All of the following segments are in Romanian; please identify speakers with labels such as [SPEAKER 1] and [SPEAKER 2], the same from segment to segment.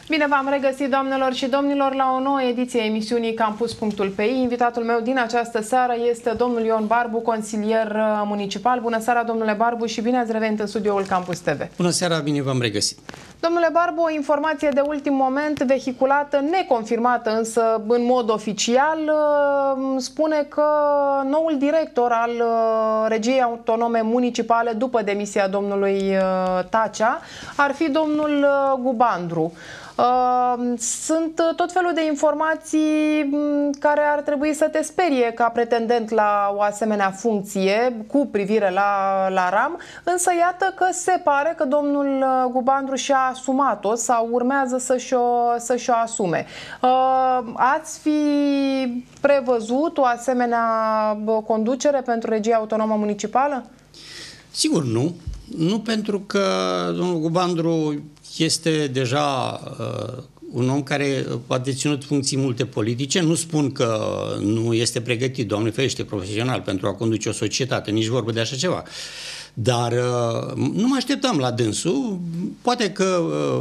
[SPEAKER 1] Bine v-am regăsit, doamnelor și domnilor, la o nouă ediție a emisiunii Campus.pi. Invitatul meu din această seară este domnul Ion Barbu, consilier municipal. Bună seara, domnule Barbu, și bine ați revenit în studioul Campus TV.
[SPEAKER 2] Bună seara, bine v-am regăsit.
[SPEAKER 1] Domnule Barbu, o informație de ultim moment, vehiculată, neconfirmată însă în mod oficial, spune că noul director al Regiei Autonome Municipale, după demisia domnului Tacea, ar fi domnul Gubandru. Sunt tot felul de informații care ar trebui să te sperie ca pretendent la o asemenea funcție cu privire la RAM, însă iată că se pare că domnul Gubandru și-a asumat-o sau urmează să-și o asume. Ați fi prevăzut o asemenea conducere pentru Regia Autonomă Municipală?
[SPEAKER 2] Sigur nu. Nu, pentru că domnul Gubandru este deja un om care a deținut funcții multe politice. Nu spun că nu este pregătit, Doamne ferește, profesional pentru a conduce o societate, nici vorbă de așa ceva. Dar nu mă așteptam la dânsul. Poate că,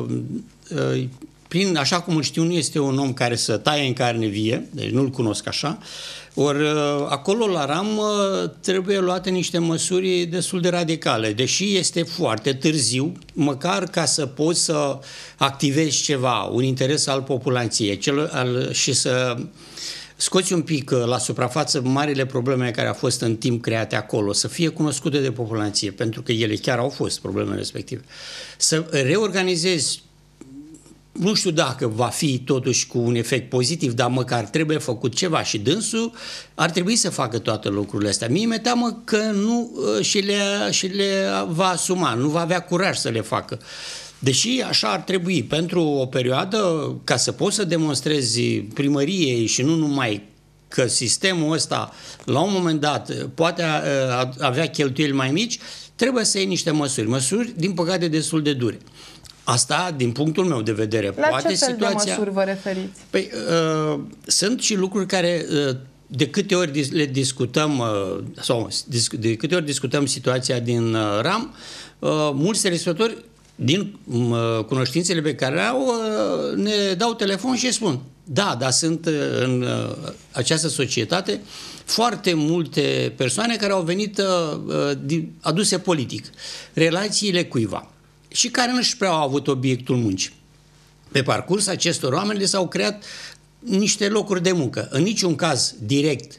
[SPEAKER 2] așa cum îl știu, nu este un om care să taie în carne vie, deci nu-l cunosc așa. Ori acolo la RAM trebuie luate niște măsuri destul de radicale, deși este foarte târziu, măcar ca să poți să activezi ceva, un interes al populației și să scoți un pic la suprafață marile probleme care au fost în timp create acolo, să fie cunoscute de populație, pentru că ele chiar au fost problemele respective. Să reorganizezi. Nu știu dacă va fi totuși cu un efect pozitiv, dar măcar trebuie făcut ceva și dânsul ar trebui să facă toate lucrurile astea. Mie mi-e teamă că nu și le va asuma, nu va avea curaj să le facă. Deși așa ar trebui, pentru o perioadă, ca să poți să demonstrezi primăriei și nu numai că sistemul ăsta, la un moment dat, poate avea cheltuieli mai mici, trebuie să iei niște măsuri, din păcate, destul de dure. Asta, din punctul meu de vedere,
[SPEAKER 1] la
[SPEAKER 2] poate
[SPEAKER 1] ce fel
[SPEAKER 2] situația...
[SPEAKER 1] de măsuri vă referiți?
[SPEAKER 2] Păi, sunt și lucruri care, de câte ori le discutăm, sau de câte ori discutăm situația din RAM, mulți telespectatori, din cunoștințele pe care au, ne dau telefon și spun: da, dar sunt în această societate foarte multe persoane care au venit aduse politic, relațiile cuiva, și care nu și prea au avut obiectul muncii. Pe parcurs acestor oameni le s-au creat niște locuri de muncă. În niciun caz direct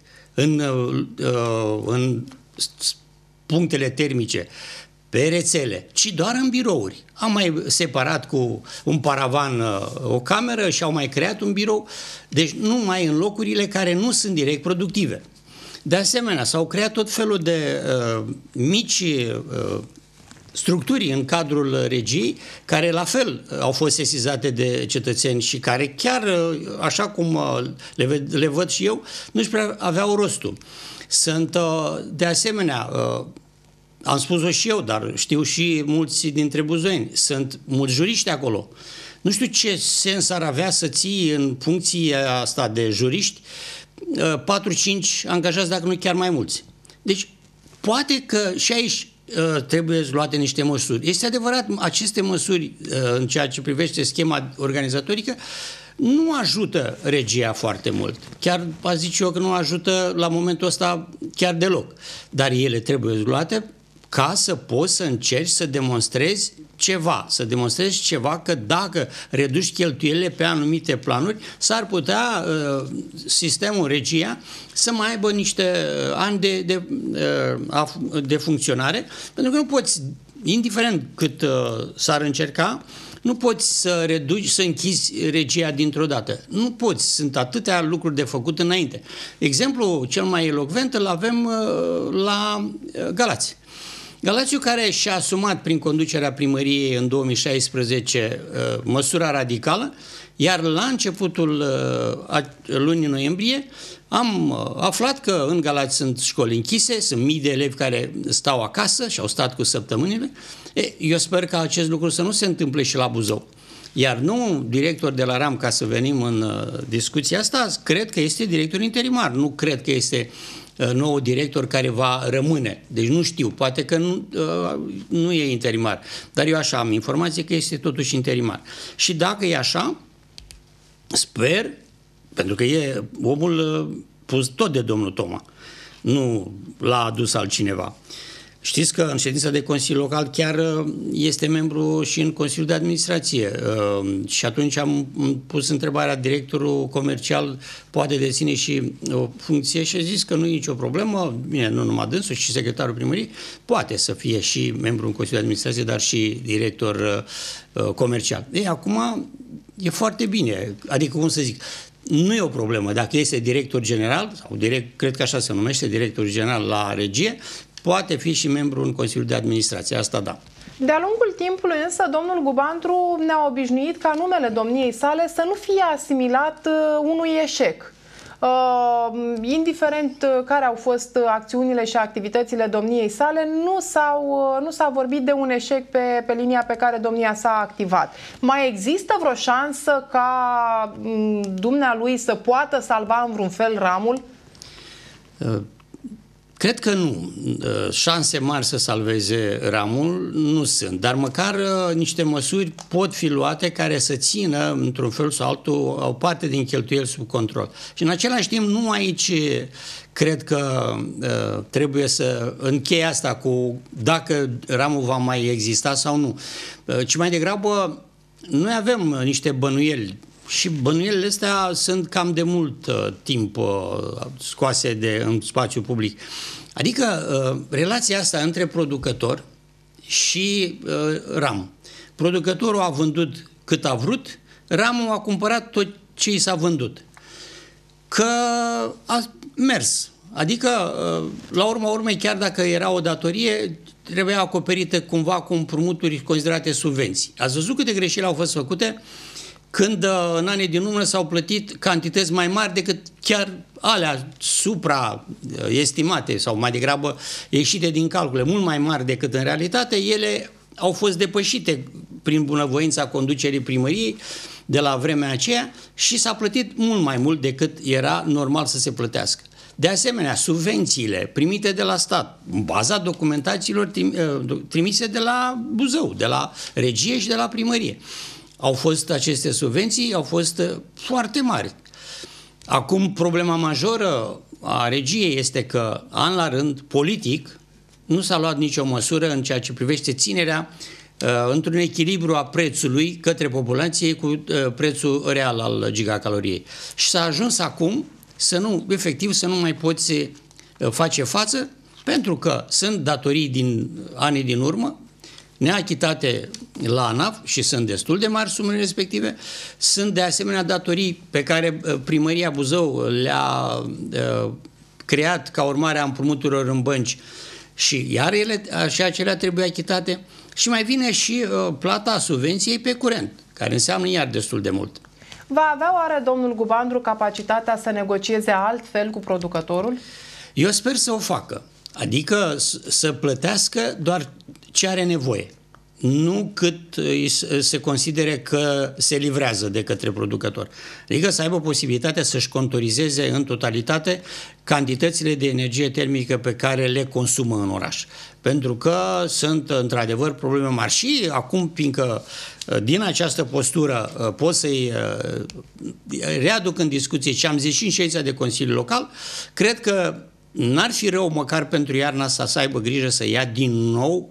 [SPEAKER 2] în punctele termice, pe rețele, ci doar în birouri. Am mai separat cu un paravan o cameră și au mai creat un birou, deci numai în locurile care nu sunt direct productive. De asemenea, s-au creat tot felul de mici structuri în cadrul regiei, care la fel au fost sesizate de cetățeni și care chiar, așa cum le văd și eu, nu-și prea aveau rostul. Sunt, de asemenea, am spus-o și eu, dar știu și mulți dintre buzoieni, sunt mulți juriști acolo. Nu știu ce sens ar avea să ții în funcția asta de juriști 4-5 angajați, dacă nu chiar mai mulți. Deci, poate că și aici trebuie luate niște măsuri. Este adevărat, aceste măsuri în ceea ce privește schema organizatorică nu ajută regia foarte mult. Chiar aș zice eu că nu ajută la momentul ăsta chiar deloc. Dar ele trebuie luate ca să poți să încerci să demonstrezi ceva, că dacă reduci cheltuielile pe anumite planuri, s-ar putea sistemul, regia, să mai aibă niște ani de funcționare, pentru că nu poți, indiferent cât s-ar încerca, nu poți să reduci, să închizi regia dintr-o dată. Nu poți, sunt atâtea lucruri de făcut înainte. Exemplul cel mai elocvent îl avem la Galați. Galațiu, care și-a asumat prin conducerea primăriei în 2016 măsura radicală, iar la începutul lunii noiembrie am aflat că în Galați sunt școli închise, sunt mii de elevi care stau acasă și au stat cu săptămânile. Eu sper că acest lucru să nu se întâmple și la Buzău. Iar nu director de la RAM, ca să venim în discuția asta, cred că este director interimar, nu cred că este nou director care va rămâne. Deci nu știu, poate că nu e interimar, dar eu așa am informație că este totuși interimar. Și dacă e așa, sper, pentru că e omul pus tot de domnul Toma, nu l-a adus altcineva. Știți că în ședința de Consiliu Local chiar este membru și în Consiliul de Administrație și atunci am pus întrebarea, directorul comercial poate deține și o funcție și a zis că nu e nicio problemă, bine, nu numai dânsul, și secretarul primăriei poate să fie și membru în Consiliul de Administrație, dar și director comercial. Ei, acum e foarte bine, adică cum să zic, nu e o problemă. Dacă este director general, sau cred că așa se numește, director general la regie, poate fi și membru în Consiliul de Administrație, asta da.
[SPEAKER 1] De-a lungul timpului însă, domnul Gubantru ne-a obișnuit ca numele domniei sale să nu fie asimilat unui eșec. Indiferent care au fost acțiunile și activitățile domniei sale, nu s-a vorbit de un eșec pe linia pe care domnia s-a activat. Mai există vreo șansă ca dumnealui să poată salva în vreun fel ramul?
[SPEAKER 2] Cred că nu. Șanse mari să salveze ramul nu sunt, dar măcar niște măsuri pot fi luate care să țină, într-un fel sau altul, o parte din cheltuieli sub control. Și în același timp, nu aici cred că trebuie să închei asta cu dacă ramul va mai exista sau nu, ci mai degrabă noi avem niște bănuieli. Și bănuielile astea sunt cam de mult timp scoase în spațiu public. Adică relația asta între producător și RAM. Producătorul a vândut cât a vrut, RAM-ul a cumpărat tot ce i s-a vândut. Că a mers. Adică, la urma urmei, chiar dacă era o datorie, trebuia acoperită cumva cu împrumuturi considerate subvenții. Ați văzut câte greșeli au fost făcute când în anii din urmă s-au plătit cantități mai mari decât chiar alea supraestimate sau mai degrabă ieșite din calcule, mult mai mari decât în realitate, ele au fost depășite prin bunăvoința conducerii primăriei de la vremea aceea și s-a plătit mult mai mult decât era normal să se plătească. De asemenea, subvențiile primite de la stat, în baza documentațiilor trimise de la Buzău, de la regie și de la primărie, aceste subvenții au fost foarte mari. Acum, problema majoră a regiei este că, an la rând, politic, nu s-a luat nicio măsură în ceea ce privește ținerea într-un echilibru a prețului către populație cu prețul real al gigacaloriei. Și s-a ajuns acum să nu mai poți face față, pentru că sunt datorii din anii din urmă, neachitate la ANAF și sunt destul de mari sumele respective, sunt de asemenea datorii pe care primăria Buzău le-a creat ca urmare a împrumuturilor în bănci și iar ele și acelea trebuie achitate și mai vine și plata subvenției pe curent, care înseamnă iar destul de mult.
[SPEAKER 1] Va avea oare domnul Gubandru capacitatea să negocieze altfel cu producătorul?
[SPEAKER 2] Eu sper să o facă, adică să plătească doar ce are nevoie, nu cât se considere că se livrează de către producător. Adică să aibă posibilitatea să-și contorizeze în totalitate cantitățile de energie termică pe care le consumă în oraș. Pentru că sunt într-adevăr probleme mari și acum, fiindcă din această postură pot să-i readuc în discuție ce am zis și în ședința de Consiliu Local, cred că n-ar fi rău măcar pentru iarna asta să aibă grijă să ia din nou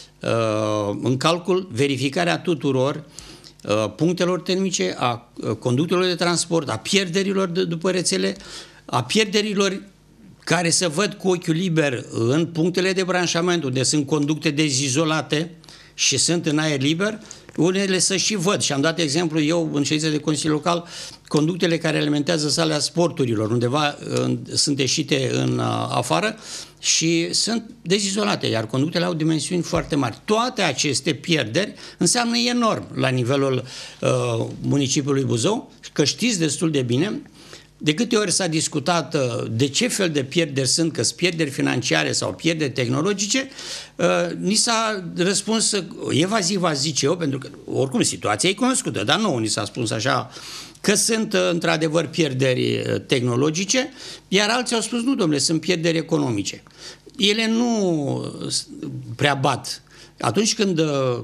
[SPEAKER 2] în calcul verificarea tuturor punctelor termice, a conductelor de transport, a pierderilor după rețele, a pierderilor care se văd cu ochiul liber în punctele de branșament, unde sunt conducte dezizolate și sunt în aer liber, unele să și văd. Și am dat exemplu eu în ședința de Consiliu Local, conductele care alimentează sala sporturilor, undeva sunt ieșite în afară și sunt dezizolate, iar conductele au dimensiuni foarte mari. Toate aceste pierderi înseamnă enorm la nivelul municipiului Buzău, că știți destul de bine de câte ori s-a discutat de ce fel de pierderi sunt, că sunt pierderi financiare sau pierderi tehnologice, ni s-a răspuns evaziv, zice eu, pentru că oricum situația e cunoscută, dar nu ni s-a spus așa că sunt într-adevăr pierderi tehnologice, iar alții au spus nu, domnule, sunt pierderi economice. Ele nu prea bat. Atunci când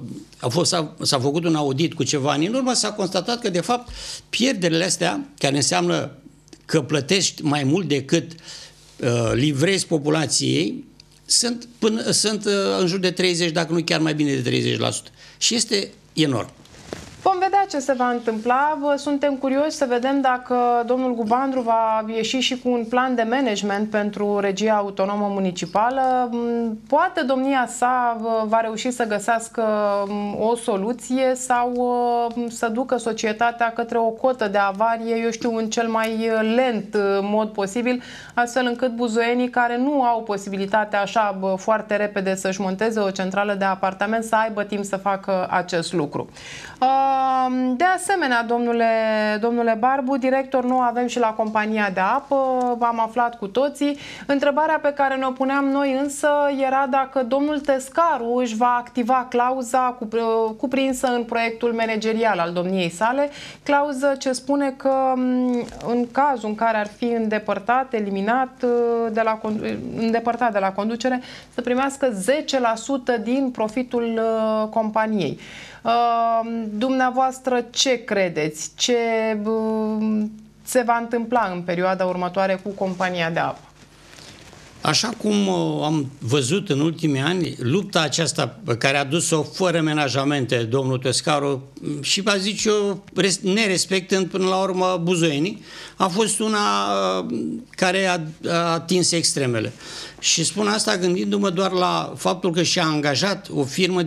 [SPEAKER 2] s-a făcut un audit cu ceva ani în urmă, s-a constatat că de fapt pierderile astea, care înseamnă că plătești mai mult decât livrezi populației, sunt în jur de 30, dacă nu chiar mai bine de 30%. Și este enorm.
[SPEAKER 1] Vom vedea ce se va întâmpla. Suntem curioși să vedem dacă domnul Gubandru va ieși și cu un plan de management pentru regia autonomă municipală. Poate domnia sa va reuși să găsească o soluție sau să ducă societatea către o cotă de avarie, eu știu, în cel mai lent mod posibil, astfel încât buzoienii care nu au posibilitatea așa foarte repede să-și monteze o centrală de apartament să aibă timp să facă acest lucru. De asemenea, domnule Barbu, director nu avem și la compania de apă, am aflat cu toții. Întrebarea pe care ne-o puneam noi însă era dacă domnul Tescaru își va activa clauza cuprinsă în proiectul managerial al domniei sale, clauză ce spune că în cazul în care ar fi îndepărtat, eliminat, îndepărtat de la conducere, să primească 10% din profitul companiei. Dumneavoastră ce credeți? Ce se va întâmpla în perioada următoare cu compania de apă?
[SPEAKER 2] Așa cum am văzut în ultimii ani, lupta aceasta pe care a dus-o fără menajamente domnul Tescaru și, va zice eu, nerespectând până la urmă buzoienii, a fost una care a atins extremele. Și spun asta gândindu-mă doar la faptul că și-a angajat o firmă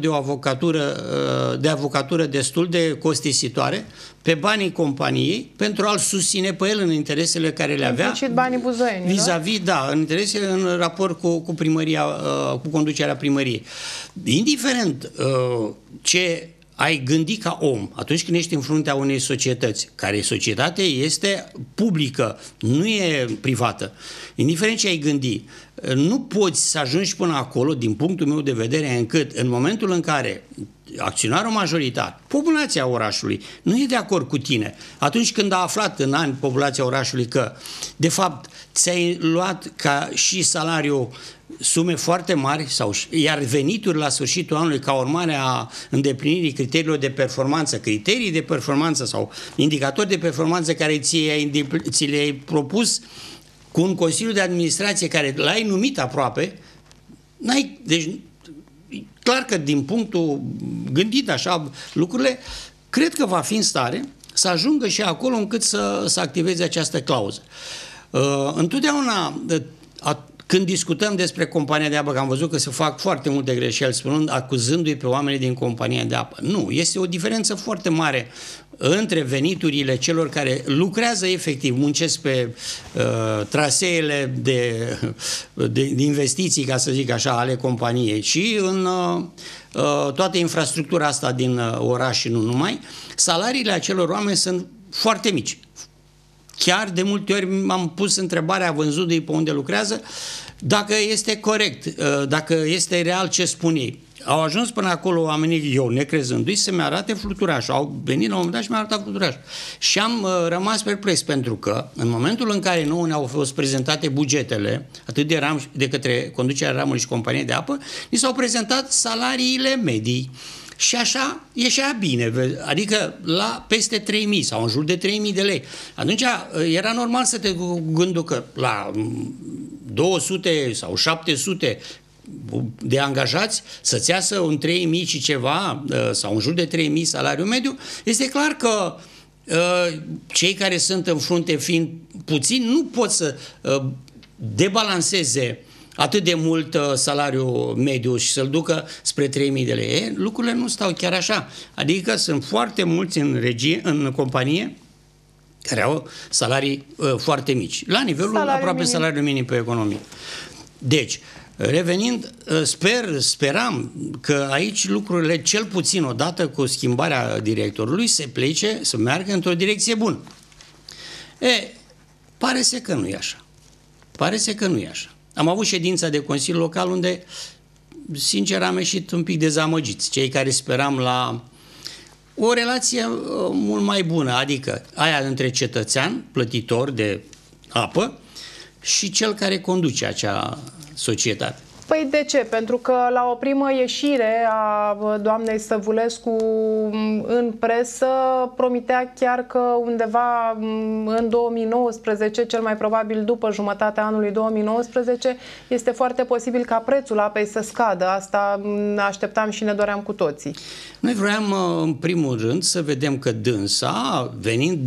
[SPEAKER 2] de avocatură destul de costisitoare pe banii companiei pentru a-l susține pe el în interesele care le avea.
[SPEAKER 1] Banii buzoienii,
[SPEAKER 2] vis-a-vis, da, în interesele în raport cu primăria, cu conducerea primăriei. Indiferent ce ai gândit ca om atunci când ești în fruntea unei societăți, care societate este publică, nu e privată. Indiferent ce ai gândit, nu poți să ajungi până acolo, din punctul meu de vedere, încât în momentul în care acționarul majoritar, populația orașului, nu e de acord cu tine, atunci când a aflat în ani populația orașului că, de fapt, ți-ai luat ca și salariul sume foarte mari, iar venituri la sfârșitul anului ca urmare a îndeplinirii criteriilor de performanță, criterii de performanță sau indicatori de performanță care ți le-ai propus cu un Consiliu de Administrație care l-ai numit aproape, deci clar că din punctul gândit așa lucrurile, cred că va fi în stare să ajungă și acolo încât să activeze această clauză. Întotdeauna când discutăm despre compania de apă, că am văzut că se fac foarte multe greșeli, acuzându-i pe oamenii din compania de apă. Nu, este o diferență foarte mare între veniturile celor care lucrează efectiv, muncesc pe traseele de investiții, ca să zic așa, ale companiei și în toată infrastructura asta din oraș și nu numai, salariile acelor oameni sunt foarte mici. Chiar de multe ori m-am pus întrebarea, vânzându-i pe unde lucrează, dacă este corect, dacă este real ce spun ei. Au ajuns până acolo oamenii, eu necrezându-i, să-mi arate fluturașul. Au venit la un moment dat și mi-au arătat fluturașul. Și am rămas perplex, pentru că în momentul în care nouă ne-au fost prezentate bugetele, atât de către conducerea ramului și companie de apă, ni s-au prezentat salariile medii. Și așa ieșea bine, adică la peste 3.000 sau în jur de 3.000 de lei. Atunci era normal să te gândul că la 200 sau 700 de angajați să-ți iasă un 3.000 și ceva sau în jur de 3.000 salariu mediu, este clar că cei care sunt în frunte fiind puțini nu pot să debalanceze atât de mult salariu mediu și să-l ducă spre 3.000 de lei. Lucrurile nu stau chiar așa. Adică sunt foarte mulți în companie care au salarii foarte mici, la nivelul aproape salariul minim pe economie. Deci, revenind, speram că aici lucrurile, cel puțin odată cu schimbarea directorului, se plece, să meargă într-o direcție bună. Pare să că nu e așa. Pare să că nu e așa. Am avut ședința de Consiliu Local unde, sincer, am ieșit un pic dezamăgiți. Cei care speram la o relație mult mai bună, adică aia între cetățean, plătitor de apă, și cel care conduce acea societate.
[SPEAKER 1] Păi de ce? Pentru că la o primă ieșire a doamnei Stăvulescu în presă promitea chiar că undeva în 2019, cel mai probabil după jumătatea anului 2019, este foarte posibil ca prețul apei să scadă. Asta așteptam și ne doream cu toții.
[SPEAKER 2] Noi vroiam, în primul rând, să vedem că dânsa, venind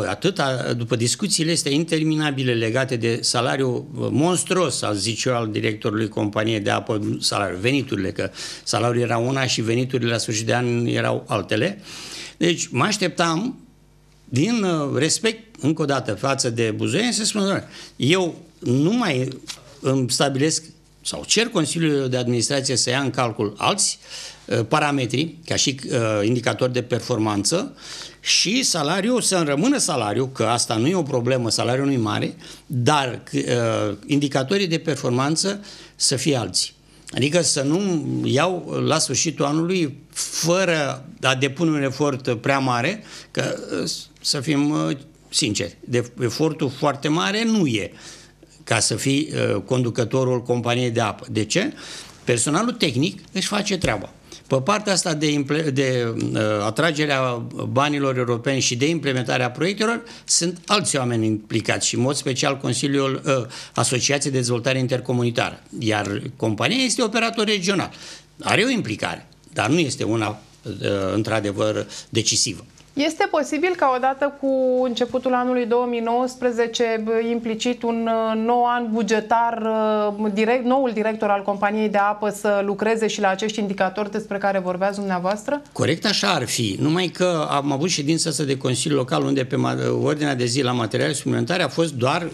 [SPEAKER 2] după discuțiile astea interminabile legate de salariul monstruos, al zice eu, al directorului companiei de apă, salariul, veniturile, că salariul era una și veniturile la sfârșit de an erau altele. Deci mă așteptam, din respect, încă o dată, față de buzoieni, să spun, eu nu mai îmi stabilesc sau cer Consiliului de Administrație să ia în calcul alți parametri, ca și indicatori de performanță, și salariul să rămână salariu, că asta nu e o problemă, salariul nu e mare, dar indicatorii de performanță să fie alții. Adică să nu iau la sfârșitul anului fără a depune un efort prea mare, că să fim sinceri, efortul foarte mare nu e ca să fii conducătorul companiei de apă. De ce? Personalul tehnic își face treaba. Pe partea asta de atragerea banilor europeni și de implementarea proiectelor sunt alți oameni implicați și în mod special Consiliul Asociației de Dezvoltare Intercomunitară. Iar compania este operator regional. Are o implicare, dar nu este una într-adevăr decisivă.
[SPEAKER 1] Este posibil ca odată cu începutul anului 2019, implicit un nou an bugetar, noul director al companiei de apă să lucreze și la acești indicatori despre care vorbeați dumneavoastră?
[SPEAKER 2] Corect, așa ar fi. Numai că am avut ședința asta de Consiliu Local unde pe ordinea de zi la materiale suplimentare a fost doar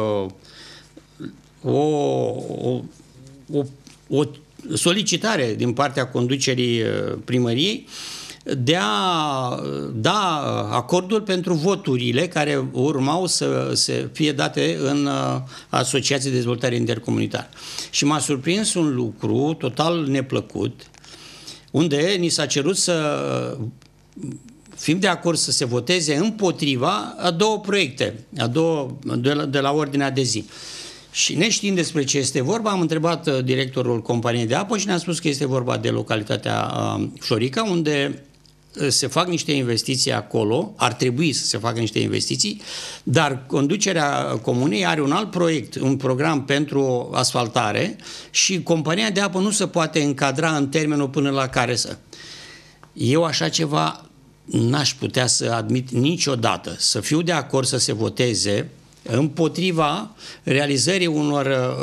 [SPEAKER 2] o solicitare din partea conducerii primăriei de a da acordul pentru voturile care urmau să fie date în Asociația de Dezvoltare Intercomunitară. Și m-a surprins un lucru total neplăcut, unde ni s-a cerut să fim de acord să se voteze împotriva a două proiecte, de la ordinea de zi. Și neștiind despre ce este vorba, am întrebat directorul companiei de apă și ne-a spus că este vorba de localitatea Florica, unde se fac niște investiții acolo, ar trebui să se facă niște investiții, dar conducerea comunei are un alt proiect, un program pentru asfaltare și compania de apă nu se poate încadra în termenul până la care să... Eu așa ceva n-aș putea să admit niciodată, să fiu de acord să se voteze împotriva realizării unor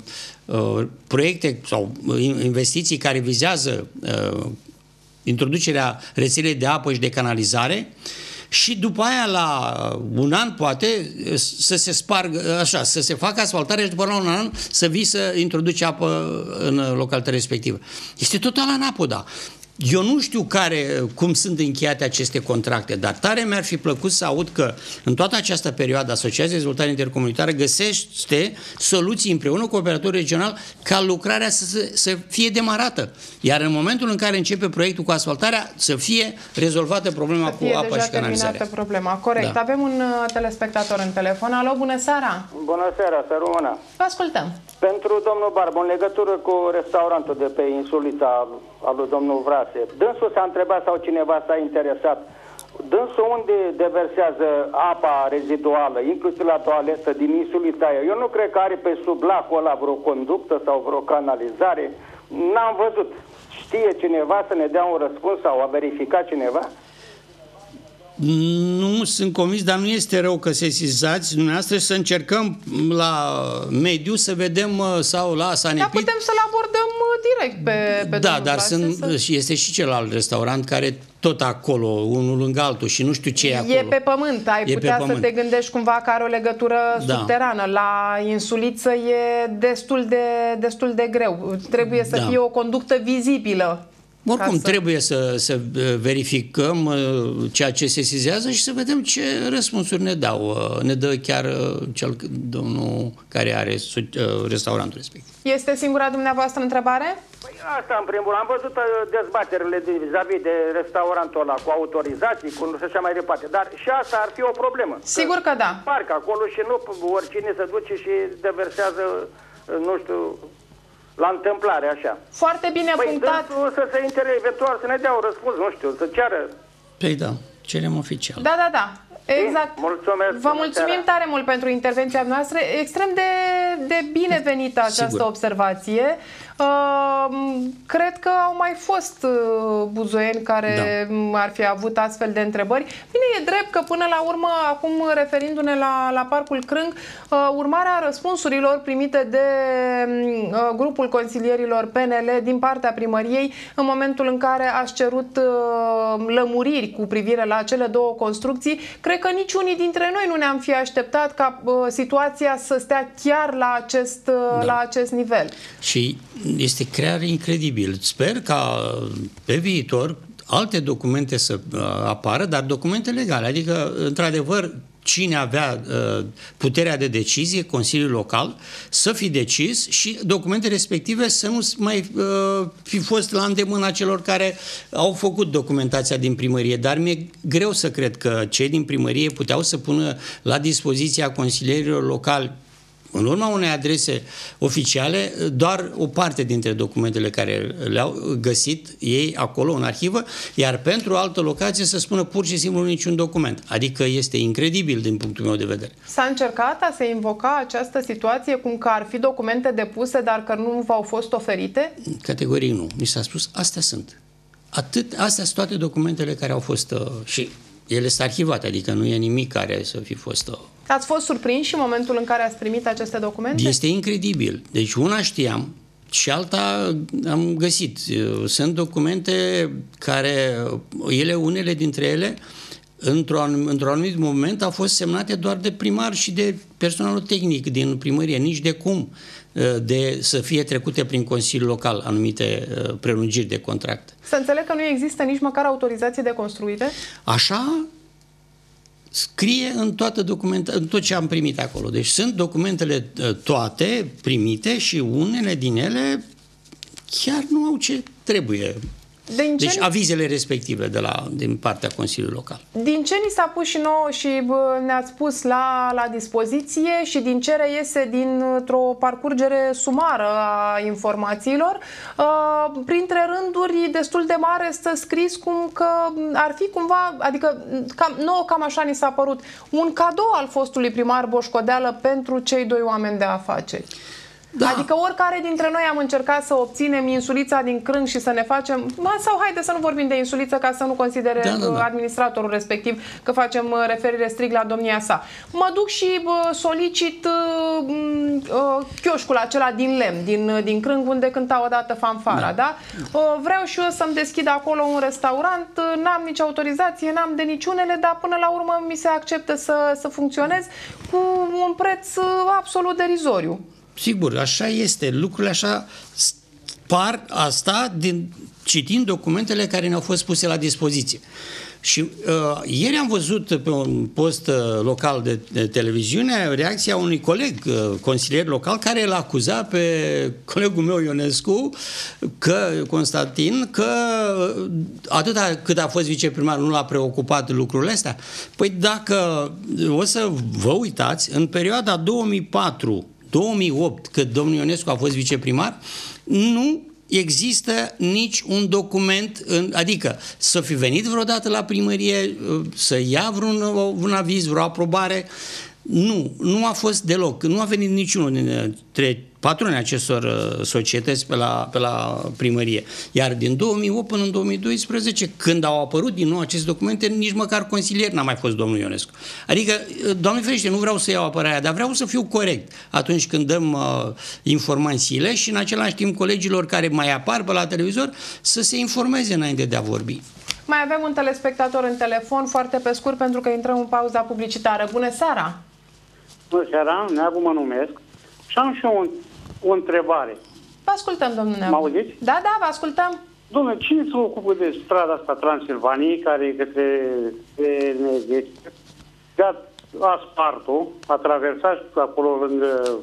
[SPEAKER 2] proiecte sau investiții care vizează introducerea rețelei de apă și de canalizare și după aia la un an poate să se spargă, așa, să se facă asfaltare și după la un an să vii să introduci apă în localitatea respectivă. Este total anapoda. Eu nu știu cum sunt încheiate aceste contracte, dar tare mi-ar fi plăcut să aud că în toată această perioadă Asociația de Dezvoltare Intercomunitară găsește soluții împreună cu operatorul regional ca lucrarea să fie demarată. Iar în momentul în care începe proiectul cu asfaltarea, să fie rezolvată problema cu apa și canalizarea.
[SPEAKER 1] Problema. Corect. Da. Avem un telespectator în telefon. Alo, bună seara!
[SPEAKER 3] Bună seara, să rămână!
[SPEAKER 1] Vă ascultăm!
[SPEAKER 3] Pentru domnul Barbă, în legătură cu restaurantul de pe insulița al lui domnul Vrase, dânsul s-a întrebat sau cineva s-a interesat, dânsul unde deversează apa reziduală, inclusiv la toaletă din insulița aia? Eu nu cred că are pe sub lacul ăla vreo conductă sau vreo canalizare. N-am văzut. Știe cineva să ne dea un răspuns sau a verificat cineva?
[SPEAKER 2] Nu sunt convins, dar nu este rău că sesizați dumneavoastră să încercăm la mediu să vedem sau la Sanepid.
[SPEAKER 1] Da, putem să-l abordăm direct pe
[SPEAKER 2] da, dar este și celălalt restaurant care tot acolo, unul lângă altul și nu știu ce e acolo.
[SPEAKER 1] E pe pământ, ai putea să te gândești cumva că are o legătură subterană. La insuliță e destul de greu. Trebuie să fie o conductă vizibilă.
[SPEAKER 2] Oricum, trebuie să verificăm ceea ce se sesizează și să vedem ce răspunsuri ne dau. Ne dă chiar domnul care are restaurantul respectiv.
[SPEAKER 1] Este singura dumneavoastră întrebare?
[SPEAKER 3] Păi asta, în primul rând, am văzut dezbaterile vis-a-vis de restaurantul ăla, cu autorizații, cu și așa mai departe, dar și asta ar fi o problemă.
[SPEAKER 1] Sigur că da.
[SPEAKER 3] Parc acolo și nu oricine se duce și deversează, nu știu, la întâmplare, așa.
[SPEAKER 1] Foarte bine punctat.
[SPEAKER 3] Păi să se eventual să ne dea un răspuns, nu știu, să ceară.
[SPEAKER 2] Păi da, cerem oficial.
[SPEAKER 1] Da. Exact.
[SPEAKER 3] Mulțumesc.
[SPEAKER 1] Vă mulțumim tare mult pentru intervenția noastră. Extrem de binevenită această observație. Cred că au mai fost buzoieni care ar fi avut astfel de întrebări. Bine, e drept că până la urmă, acum referindu-ne la Parcul Crâng, urmarea răspunsurilor primite de grupul consilierilor PNL din partea primăriei, în momentul în care ați cerut lămuriri cu privire la cele două construcții, cred că niciunii dintre noi nu ne-am fi așteptat ca situația să stea chiar la acest nivel.
[SPEAKER 2] Și este chiar incredibil. Sper ca pe viitor alte documente să apară, dar documente legale. Adică, într-adevăr, cine avea puterea de decizie, Consiliul Local, să fi decis și documente respective să nu mai fi fost la îndemâna celor care au făcut documentația din primărie. Dar mi-e greu să cred că cei din primărie puteau să pună la dispoziția consilierilor locali, în urma unei adrese oficiale, doar o parte dintre documentele care le-au găsit ei acolo în arhivă, iar pentru o altă locație să spună pur și simplu niciun document. Adică este incredibil din punctul meu de vedere. S-a încercat
[SPEAKER 1] a se invoca această situație cum că ar fi documente depuse, dar că nu v-au fost oferite?
[SPEAKER 2] Categoric nu. Mi s-a spus, astea sunt. Astea sunt toate documentele care au fost și ele sunt arhivate, adică nu e nimic care să fi fost...
[SPEAKER 1] Ați fost surprinși în momentul în care ați primit aceste documente?
[SPEAKER 2] Este incredibil. Deci una știam și alta am găsit. Sunt documente care, unele dintre ele, într-un anumit moment au fost semnate doar de primar și de personalul tehnic din primărie. Nici de cum să fie trecute prin Consiliul Local anumite prelungiri de contract.
[SPEAKER 1] Să înțeleg că nu există nici măcar autorizație de construire?
[SPEAKER 2] Așa scrie în în tot ce am primit acolo. Deci sunt documentele toate primite și unele din ele chiar nu au ce trebuie. Deci avizele respective din partea Consiliului Local.
[SPEAKER 1] Din ce ni s-a pus și nouă și ne-ați pus la dispoziție și din ce reiese dintr-o parcurgere sumară a informațiilor, printre rânduri destul de mare stă scris cum că ar fi cumva, adică cam așa ni s-a părut, un cadou al fostului primar Boșcodeală pentru cei doi oameni de afaceri. Da. Adică oricare dintre noi am încercat să obținem insulița din Crâng și să ne facem... Sau haide să nu vorbim de insuliță ca să nu considere administratorul respectiv că facem referire strict la domnia sa. Mă duc și solicit chioșcul acela din lemn, din Crâng, unde cânta odată fanfara, da? Vreau și eu să-mi deschid acolo un restaurant, n-am nici autorizație, n-am de niciunele, dar până la urmă mi se acceptă să funcționez cu un preț absolut derizoriu.
[SPEAKER 2] Sigur, așa este. Lucrurile așa par citind documentele care ne-au fost puse la dispoziție. Și ieri am văzut pe un post local de televiziune reacția unui coleg, consilier local, care îl acuza pe colegul meu Ionescu, Constantin, că atâta cât a fost viceprimar nu l-a preocupat lucrurile astea. Păi dacă o să vă uitați, în perioada 2004-2008, când domnul Ionescu a fost viceprimar, nu există nici un document, adică să fi venit vreodată la primărie, să ia vreun aviz, vreo aprobare. Nu a fost deloc. Nu a venit niciunul dintre patronii acestor societăți pe la primărie. Iar din 2008 până în 2012, când au apărut din nou aceste documente, nici măcar consilier n-a mai fost domnul Ionescu. Adică, Doamne ferește, nu vreau să iau apărarea, dar vreau să fiu corect atunci când dăm informațiile și în același timp colegilor care mai apar pe la televizor să se informeze înainte de a vorbi.
[SPEAKER 1] Mai avem un telespectator în telefon, foarte pe scurt, pentru că intrăm în pauza publicitară. Bună seara!
[SPEAKER 4] Bună seara, Neagu mă numesc și am și o întrebare.
[SPEAKER 1] Vă ascultăm, domnul Neagu.
[SPEAKER 4] Mă auziți?
[SPEAKER 1] Da, vă ascultăm.
[SPEAKER 4] Dom'le, cine se ocupă de strada asta Transilvaniei, care e către PNG? A spart-o, a traversat acolo lângă,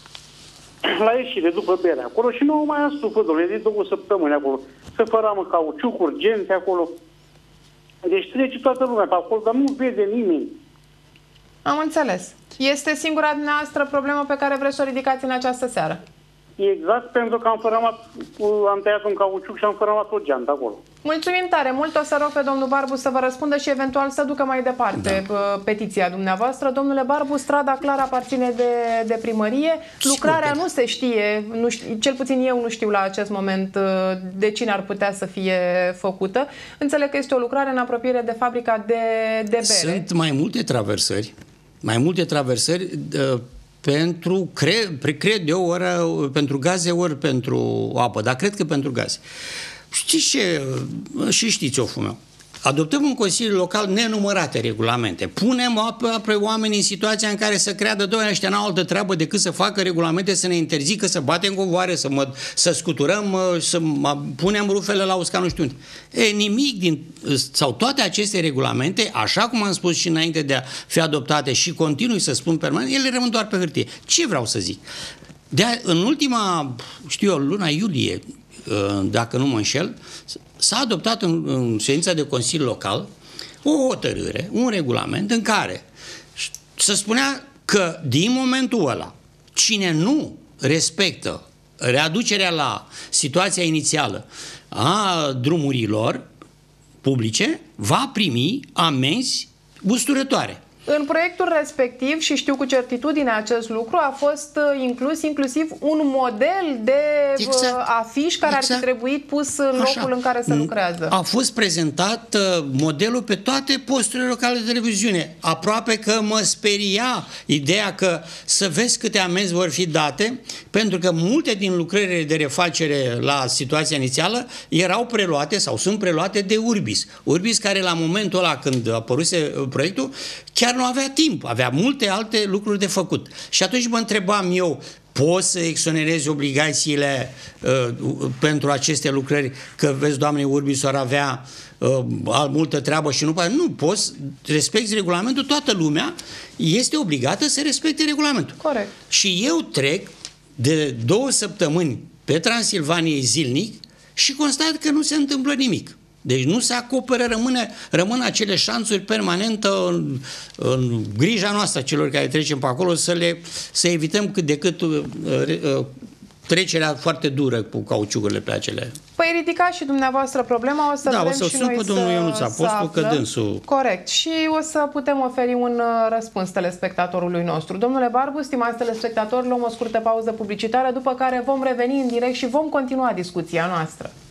[SPEAKER 4] la ieșire după bere acolo și nu au mai asupă, dom'le, de 2 săptămâni acolo. Se făramă cauciuc, urgențe acolo. Deci trece toată lumea pe acolo, dar nu vede nimeni.
[SPEAKER 1] Am înțeles. Este singura dumneavoastră problemă pe care vreți să o ridicați în această seară.
[SPEAKER 4] Exact, pentru că am tăiat un cauciuc și am fărămat o geantă acolo.
[SPEAKER 1] Mulțumim tare mult. O să rog pe domnul Barbu să vă răspundă și eventual să ducă mai departe petiția dumneavoastră. Domnule Barbu, strada clar aparține de primărie. Lucrarea nu se știe, cel puțin eu nu știu la acest moment de cine ar putea să fie făcută. Înțeleg că este o lucrare în apropiere de fabrica de bere.
[SPEAKER 2] Sunt mai multe traversări pentru, cred eu, ori pentru gaze, ori pentru apă, dar cred că pentru gaze. Știți ce? Și știți, oful meu. Adoptăm în Consiliul Local nenumărate regulamente. Punem apoi oamenii în situația în care să creadă, doi ăștia n-au altă treabă decât să facă regulamente, să ne interzică, să batem covoare, să scuturăm, să punem rufele la uscat, nu știu unde. Nimic sau toate aceste regulamente, așa cum am spus și înainte de a fi adoptate și continui să spun permanent, ele rămân doar pe hârtie. Ce vreau să zic? În ultima, luna iulie, dacă nu mă înșel, s-a adoptat în ședința de Consiliu Local o hotărâre, un regulament în care se spunea că din momentul ăla cine nu respectă readucerea la situația inițială a drumurilor publice va primi amenzi usturătoare.
[SPEAKER 1] În proiectul respectiv, și știu cu certitudine acest lucru, a fost inclus inclusiv un model de afiș care ar fi trebuit pus în locul în care se lucrează.
[SPEAKER 2] A fost prezentat modelul pe toate posturile locale de televiziune. Aproape că mă speria ideea că să vezi câte amenzi vor fi date, pentru că multe din lucrările de refacere la situația inițială erau preluate sau sunt preluate de Urbis. Urbis care la momentul ăla când a apăruse proiectul chiar nu avea timp, avea multe alte lucruri de făcut. Și atunci mă întrebam eu, poți să exonerezi obligațiile pentru aceste lucrări, că vezi, Doamne, Urbis ar avea multă treabă și nu poți, respecti regulamentul, toată lumea este obligată să respecte regulamentul.
[SPEAKER 1] Corect.
[SPEAKER 2] Și eu trec de 2 săptămâni pe Transilvanie zilnic și constat că nu se întâmplă nimic. Deci nu se acoperă, rămân acele șanțuri permanente în grija noastră celor care trecem pe acolo să evităm cât de cât trecerea foarte dură cu cauciucurile pe acele.
[SPEAKER 1] Păi ridicați și dumneavoastră problema, o să vrem
[SPEAKER 2] și noi
[SPEAKER 1] pe
[SPEAKER 2] domnul Ionuț Apostol, că dânsul...
[SPEAKER 1] Corect. Și o să putem oferi un răspuns telespectatorului nostru. Domnule Barbu, stimați telespectatori, luăm o scurtă pauză publicitară, după care vom reveni în direct și vom continua discuția noastră.